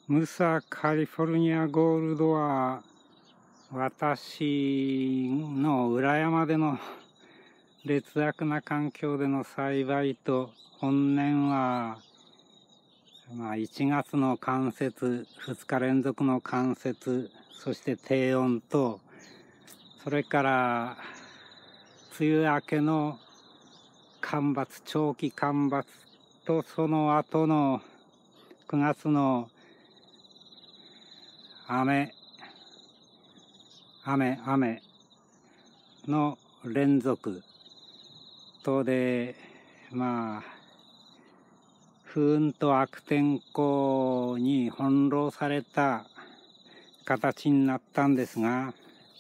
ムサカリフォルニアゴールドは私の裏山での劣悪な環境での栽培と本年は1月の冠雪、2日連続の冠雪、そして低温と、それから梅雨明けの干ばつ、長期干ばつと、その後の9月の雨の連続とで、不運と悪天候に翻弄された形になったんですが、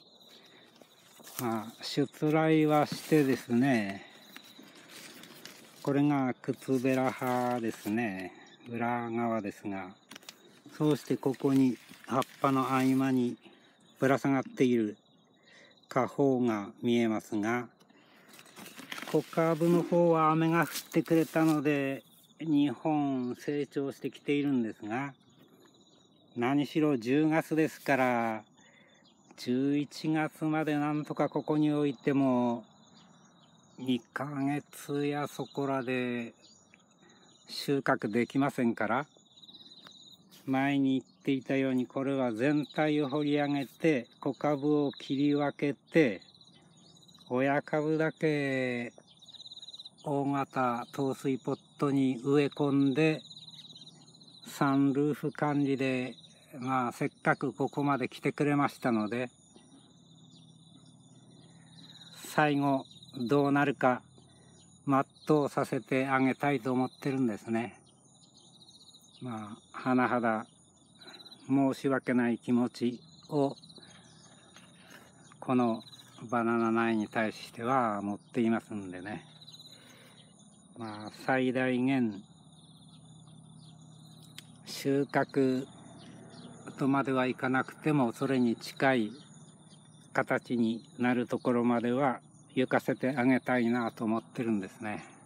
出来はしてですね、これが靴べら葉ですね、裏側ですが、そうしてここに葉っぱの合間にぶら下がっている花苞が見えますが、小株の方は雨が降ってくれたので2本成長してきているんですが、何しろ10月ですから11月までなんとかここに置いても2ヶ月やそこらで収穫できませんから、前に言っていたようにこれは全体を掘り上げて小株を切り分けて、親株だけ大型透水ポットに植え込んでサンルーフ管理で、せっかくここまで来てくれましたので、最後どうなるか全うさせてあげたいと思ってるんですね。甚だ申し訳ない気持ちをこのバナナ苗に対しては持っていますんでね、最大限収穫とまではいかなくてもそれに近い形になるところまでは行かせてあげたいなと思ってるんですね。